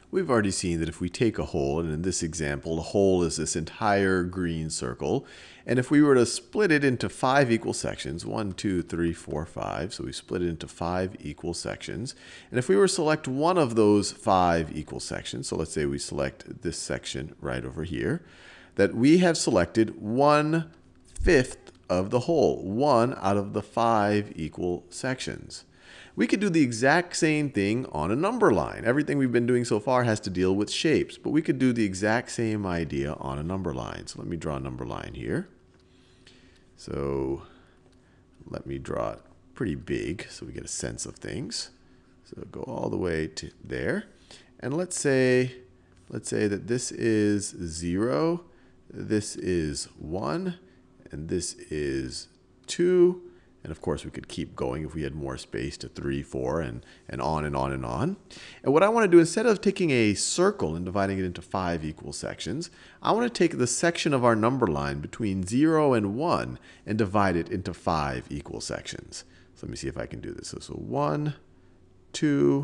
We've already seen that if we take a whole, and in this example, the whole is this entire green circle, and if we were to split it into 5 equal sections, 1, 2, 3, 4, 5, so we split it into 5 equal sections, and if we were to select one of those 5 equal sections, so let's say we select this section right over here, that we have selected 1/5 of the whole, 1 out of the 5 equal sections. We could do the exact same thing on a number line. Everything we've been doing so far has to deal with shapes, but we could do the exact same idea on a number line. So let me draw a number line here. So let me draw it pretty big so we get a sense of things. So go all the way to there. And let's say that this is 0, this is 1, and this is 2. And of course, we could keep going if we had more space to 3, 4, and on and on and on. And what I want to do, instead of taking a circle and dividing it into 5 equal sections, I want to take the section of our number line between 0 and 1 and divide it into 5 equal sections. So let me see if I can do this. So 1, 2,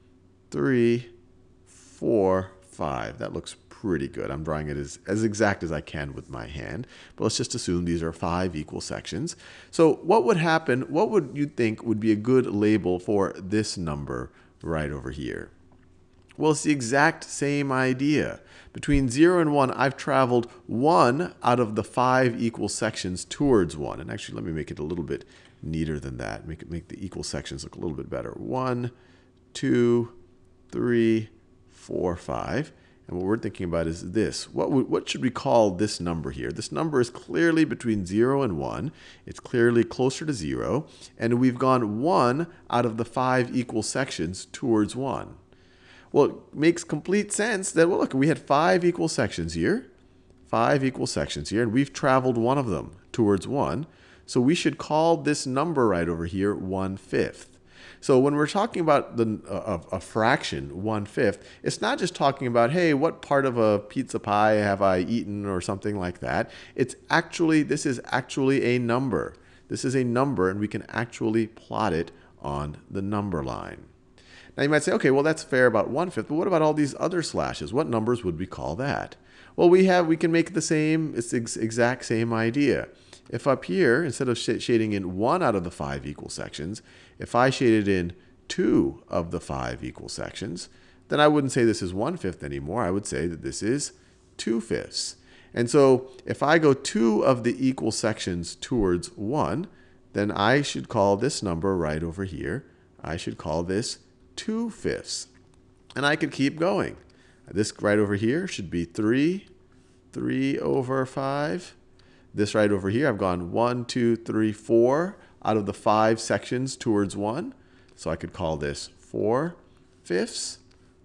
3, 4, 5. That looks pretty good. I'm drawing it as exact as I can with my hand. But let's just assume these are 5 equal sections. So what would happen, what would you think would be a good label for this number right over here? Well, it's the exact same idea. Between 0 and 1, I've traveled 1 out of the 5 equal sections towards 1. And actually, let me make it a little bit neater than that. Make the equal sections look a little bit better. 1, 2, 3, 4, 5. And what we're thinking about is this. What should we call this number here? This number is clearly between 0 and 1. It's clearly closer to 0. And we've gone 1 out of the 5 equal sections towards 1. Well, it makes complete sense that, well, look, we had 5 equal sections here. 5 equal sections here. And we've traveled one of them towards 1. So we should call this number right over here 1/5. So when we're talking about a fraction, 1/5, it's not just talking about, hey, what part of a pizza pie have I eaten or something like that. This is actually a number. This is a number, and we can actually plot it on the number line. Now you might say, okay, well, that's fair about 1/5, but what about all these other slashes? What numbers would we call that? Well, we can make it the same, it's the exact same idea. If up here, instead of shading in 1 out of the 5 equal sections, if I shaded in 2 of the 5 equal sections, then I wouldn't say this is 1/5 anymore. I would say that this is 2/5. And so if I go 2 of the equal sections towards 1, then I should call this number right over here, I should call this 2/5. And I could keep going. This right over here should be 3 over 5. This right over here, I've gone 1, 2, 3, 4 out of the 5 sections towards 1. So I could call this 4/5.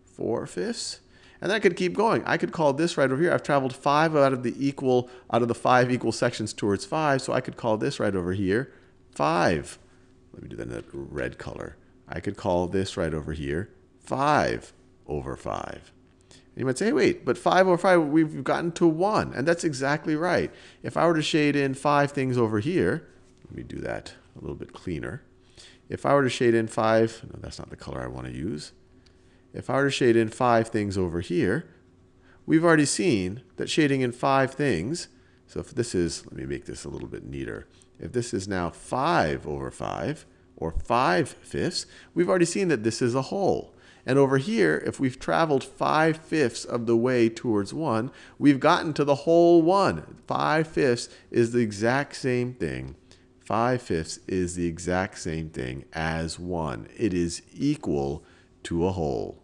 And then I could keep going. I could call this right over here. I've traveled 5 out of the 5 equal sections towards 5. So I could call this right over here 5. Let me do that in a red color. I could call this right over here 5 over 5. You might say, hey, wait, but 5 over 5, we've gotten to 1. And that's exactly right. If I were to shade in 5 things over here, let me do that a little bit cleaner. If I were to shade in 5, no, that's not the color I want to use. If I were to shade in 5 things over here, we've already seen that shading in 5 things, so if this is, let me make this a little bit neater. If this is now 5 over 5, or 5/5, we've already seen that this is a whole. And over here, if we've traveled 5/5 of the way towards 1, we've gotten to the whole 1. 5/5 is the exact same thing. 5/5 is the exact same thing as 1. It is equal to a whole.